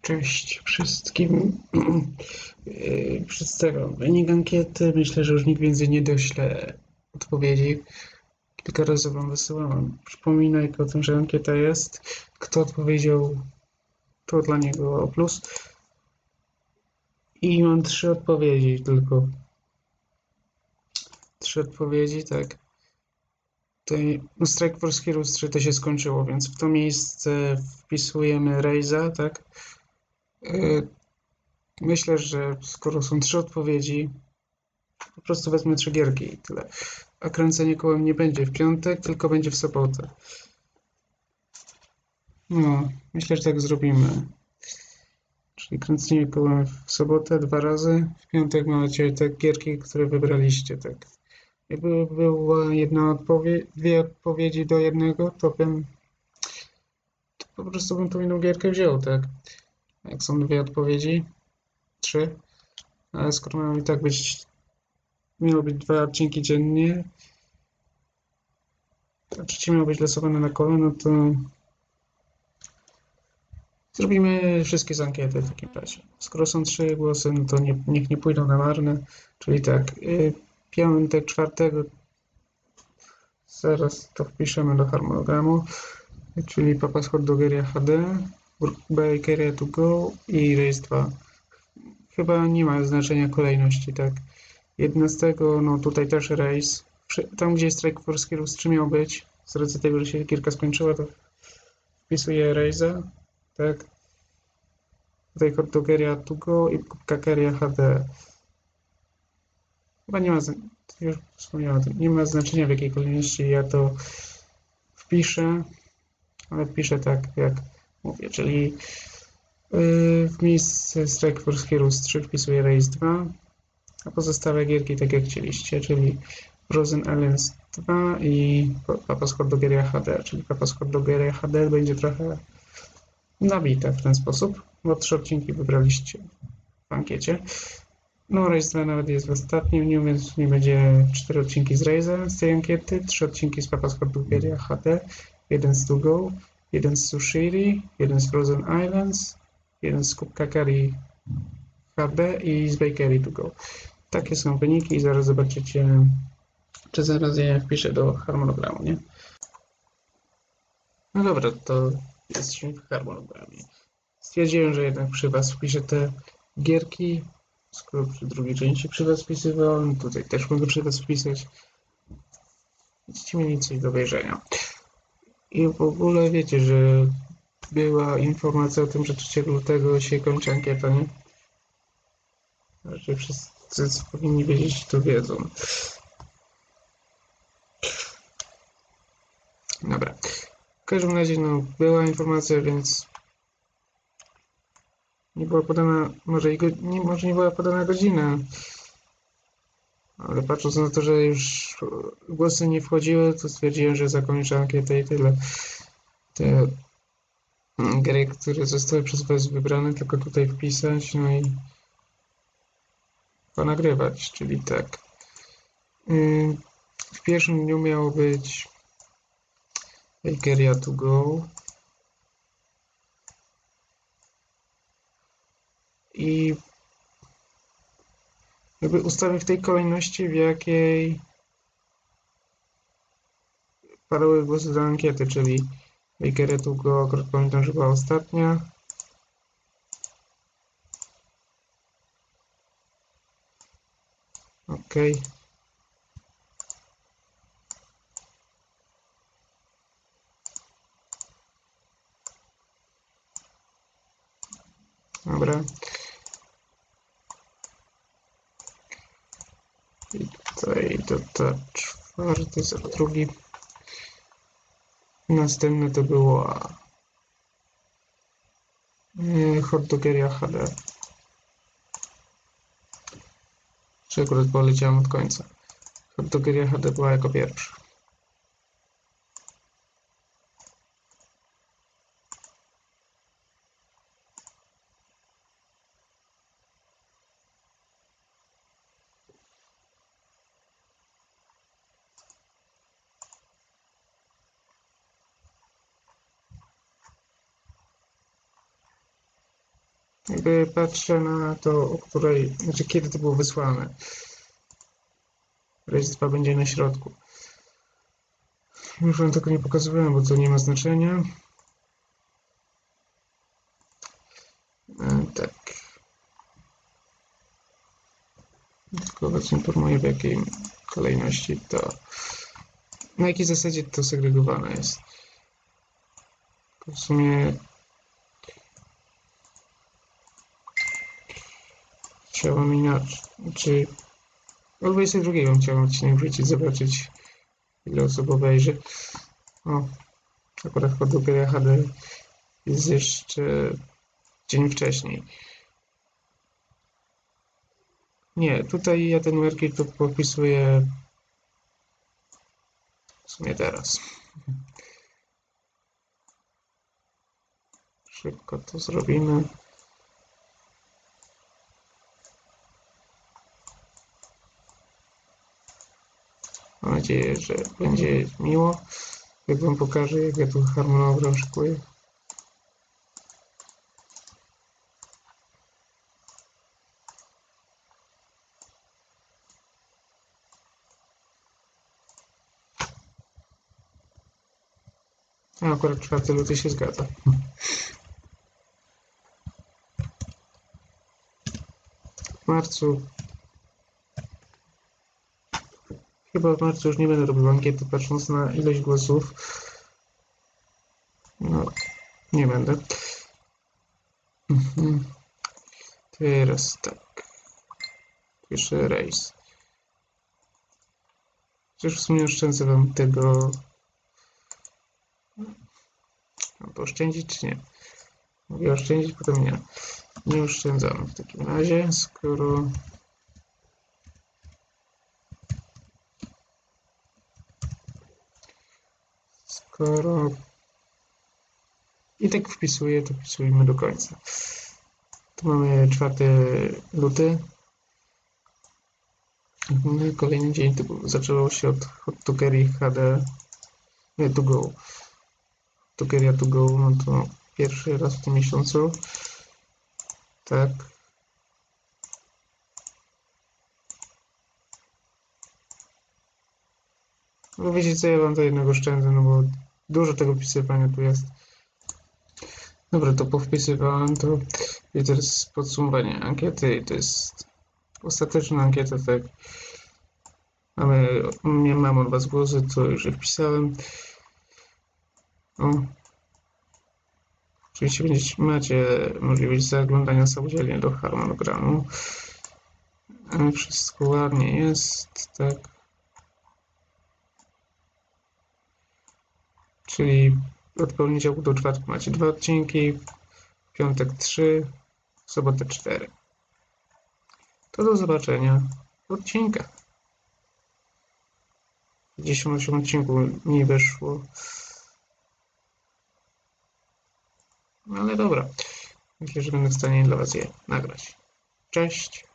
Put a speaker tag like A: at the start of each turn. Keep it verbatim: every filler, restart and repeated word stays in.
A: Cześć wszystkim. Yy, Przedstawiam wynik ankiety. Myślę, że już nikt więcej nie dośle odpowiedzi. Kilka razy wam wysyłałem przypominek o tym, że ankieta jest. Kto odpowiedział, to dla niego plus. I mam trzy odpowiedzi tylko. Trzy odpowiedzi, tak. Tutaj no, Strike Force Heroes trzy to się skończyło, więc w to miejsce wpisujemy Raze'a, tak. Yy, Myślę, że skoro są trzy odpowiedzi, po prostu wezmę trzy gierki i tyle. A kręcenie kołem nie będzie w piątek, tylko będzie w sobotę. No, myślę, że tak zrobimy. Czyli kręcenie kołem w sobotę dwa razy, w piątek macie te gierki, które wybraliście, tak. Jakby była jedna odpowiedź, dwie odpowiedzi do jednego, to bym to po prostu bym tą inną gierkę wziął, tak. Jak są dwie odpowiedzi, trzy, ale skoro mają i tak być, miało być dwa odcinki dziennie, a trzeci miał być losowane na kole, no to zrobimy wszystkie z ankiety w takim razie. Skoro są trzy głosy, no to nie, niech nie pójdą na marne. Czyli tak, y, piątek, czwartego, zaraz to wpiszemy do harmonogramu, czyli Papa's Hot Doggeria H D, Bakeria to Go i Race dwa. Chyba nie ma znaczenia kolejności, tak. jedenastego, no tutaj też Race. Tam, gdzie Strike Force Heroes trzy miał być, z racji tego, że się gierka skończyła, to wpisuję Race'a, tak. Tutaj Hot Doggeria to Go i Kakeria H D. Chyba nie ma, już wspomniałem o tym, nie ma znaczenia w jakiej kolejności ja to wpiszę, ale wpiszę tak jak mówię, czyli yy, w miejsce Strike Force Heroes trzy wpisuję Race dwa, a pozostałe gierki tak jak chcieliście, czyli Frozen Islands dwa i Papa's Hot Doggeria H D, czyli Papa's Hot Doggeria H D będzie trochę nabite w ten sposób, bo trzy odcinki wybraliście w ankiecie. No, Race dwa nawet jest w ostatnim dniu, więc nie będzie cztery odcinki z Race'a z tej ankiety, trzy odcinki z Papa's Hot Doggeria H D, jeden z To Go, jeden z Sushiri, jeden z Frozen Islands, jeden z Kakari H D i z Bakery To Go. Takie są wyniki i zaraz zobaczycie, czy zaraz je wpiszę do harmonogramu, nie? No dobra, to jesteśmy w harmonogramie. Stwierdziłem, że jednak przy was wpiszę te gierki, skoro przy drugiej części przy was wpisywałem, tutaj też mogę przy was wpisać. Będziecie mieli coś do obejrzenia. I w ogóle wiecie, że była informacja o tym, że trzeciego lutego się kończy ankieta, nie? Że wszyscy co powinni wiedzieć, to wiedzą. Dobra. W każdym razie, no, była informacja, więc nie była podana, może, i go, nie, może nie była podana godzina, ale patrząc na to, że już głosy nie wchodziły, to stwierdziłem, że zakończę ankietę i tyle. Te gry, które zostały przez was wybrane, tylko tutaj wpisać, no i ponagrywać, czyli tak. W pierwszym dniu miało być Bakeria to Go i jakby ustawię w tej kolejności, w jakiej padały głosy do ankiety, czyli Bakeria to Go, akurat pamiętam, że była ostatnia. Ok. Dobra. I tutaj to ta czwarty, zero drugi. Następne to była Hot Doggeria H D. Czy akurat poleciałem od końca. Hot Doggeria H D była jako pierwsza. Jakby patrzę na to, o której, znaczy kiedy to było wysłane. Rejs dwa będzie na środku. Już wam tego nie pokazywałem, bo to nie ma znaczenia. E, tak. Tylko was informuję, w jakiej kolejności to, na jakiej zasadzie to segregowane jest. W sumie chciałem inaczej, czy o dwudziestej drugiej bym chciał odcinek wrócić, zobaczyć, ile osób obejrzy. O, akurat Hodugeria H D jest jeszcze dzień wcześniej. Nie, tutaj ja ten marker to popisuję w sumie teraz. Szybko to zrobimy. Mam nadzieję, że będzie miło. Jak wam pokażę, jak ja tu harmonogram szykuję. A akurat czwarty luty się zgadza. W marcu... Chyba w marcu już nie będę robił ankiety, patrząc na ilość głosów. No, nie będę. Mhm. Teraz tak. Pierwszy rejs. Chociaż w sumie oszczędzę wam tego... Mam to oszczędzić czy nie? Mówię oszczędzić, potem nie. Nie oszczędzamy w takim razie, skoro... Skoro... I tak wpisuję, to wpisujemy do końca. Tu mamy czwarty luty. Kolejny dzień to zaczęło się od Hodugerii H D. Nie, to go. Hodugeria to go, no to pierwszy raz w tym miesiącu. Tak. No wiecie co, ja wam to jednak oszczędzę, no bo dużo tego wpisywania tu jest. Dobra, to powpisywałem to i teraz podsumowanie ankiety. To jest ostateczna ankieta, tak. Mamy, nie mam od was głosy, to już je wpisałem. O. Oczywiście będziecie, macie możliwość zaglądania samodzielnie do harmonogramu. Wszystko ładnie jest, tak. Czyli od poniedziałku do czwartku macie dwa odcinki, w piątek trzy, w sobotę cztery. To do zobaczenia w odcinkach. W dziesiątym odcinku mi wyszło. No ale dobra. Myślę, że będę w stanie dla was je nagrać. Cześć!